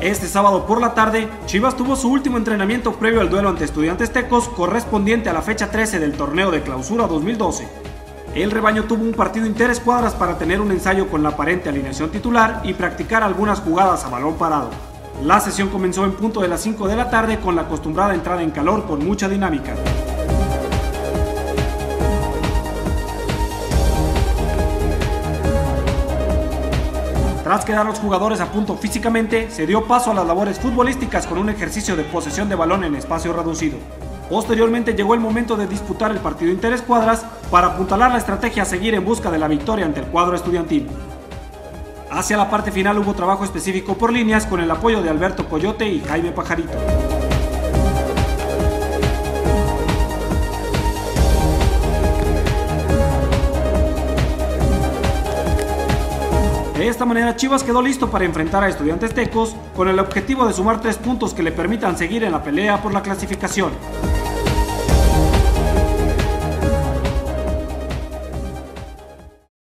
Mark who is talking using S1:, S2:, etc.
S1: Este sábado por la tarde, Chivas tuvo su último entrenamiento previo al duelo ante Estudiantes Tecos correspondiente a la fecha 13 del torneo de clausura 2012. El rebaño tuvo un partido interescuadras para tener un ensayo con la aparente alineación titular y practicar algunas jugadas a balón parado. La sesión comenzó en punto de las 5 de la tarde con la acostumbrada entrada en calor con mucha dinámica. Tras quedar los jugadores a punto físicamente, se dio paso a las labores futbolísticas con un ejercicio de posesión de balón en espacio reducido. Posteriormente llegó el momento de disputar el partido interescuadras para apuntalar la estrategia a seguir en busca de la victoria ante el cuadro estudiantil. Hacia la parte final hubo trabajo específico por líneas con el apoyo de Alberto Coyote y Jaime Pajarito. De esta manera Chivas quedó listo para enfrentar a Estudiantes Tecos con el objetivo de sumar 3 puntos que le permitan seguir en la pelea por la clasificación.